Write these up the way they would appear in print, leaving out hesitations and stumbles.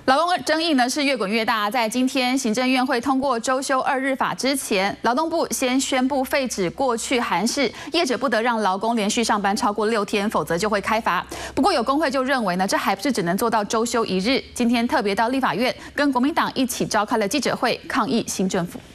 劳工争议呢是越滚越大，在今天行政院会通过周休2日法之前，劳动部先宣布废止过去函释，业者不得让劳工连续上班超过6天，否则就会开罚。不过有工会就认为呢，这还不是只能做到周休1日，今天特别到立法院跟国民党一起召开了记者会，抗议新政府。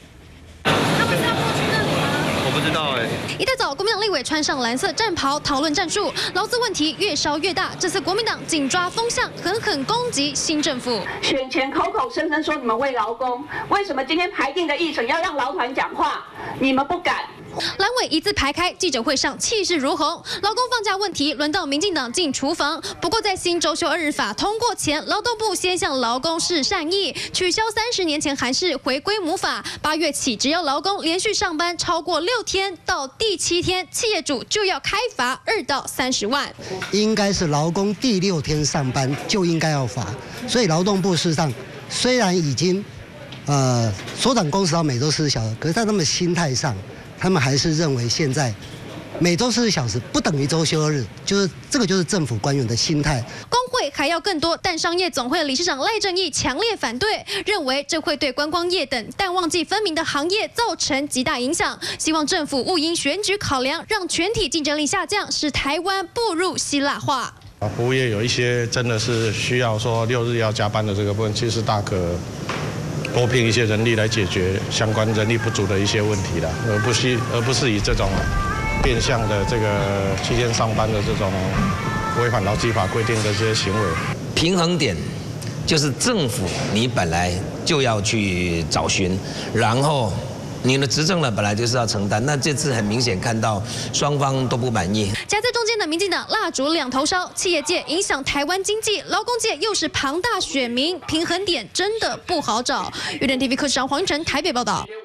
不知道一大早，国民党立委穿上蓝色战袍讨论战术，劳资问题越烧越大。这次国民党紧抓风向，狠狠攻击新政府。 选前口口声声说你们为劳工，为什么今天排定的议程要让劳团讲话，你们不敢？ 蓝委一字排开，记者会上气势如虹。劳工放假问题轮到民进党进厨房。不过在新周休2日法通过前，劳动部先向劳工示善意，取消30年前函释，回归母法。8月起，只要劳工连续上班超过6天，到第7天，企业主就要开罚2到30万。 应该是劳工第6天上班就应该要罚，所以劳动部事实上虽然已经缩短工时到每周40小时，可是在他们心态上。 他们还是认为现在每周40小时不等于周休2日，就是政府官员的心态。 工会还要更多，但商业总会理事长赖正义强烈反对，认为这会对观光业等淡旺季分明的行业造成极大影响。希望政府勿因选举考量，让全体竞争力下降，使台湾步入希腊化。 服务业有一些真的是需要说6日要加班的这个部分，其实大可。 多聘一些人力来解决相关人力不足的一些问题了，而不是以这种变相的这个7天上班的这种违反劳基法规定的这些行为。 平衡点就是政府你本来就要去找寻，然后你的执政呢本来就是要承担，那这次很明显看到双方都不满意。 夹在中间的民进党蜡烛2头烧，企业界影响台湾经济，劳工界又是庞大选民，平衡点真的不好找。UDN TV 柯志章、黄云成台北报道。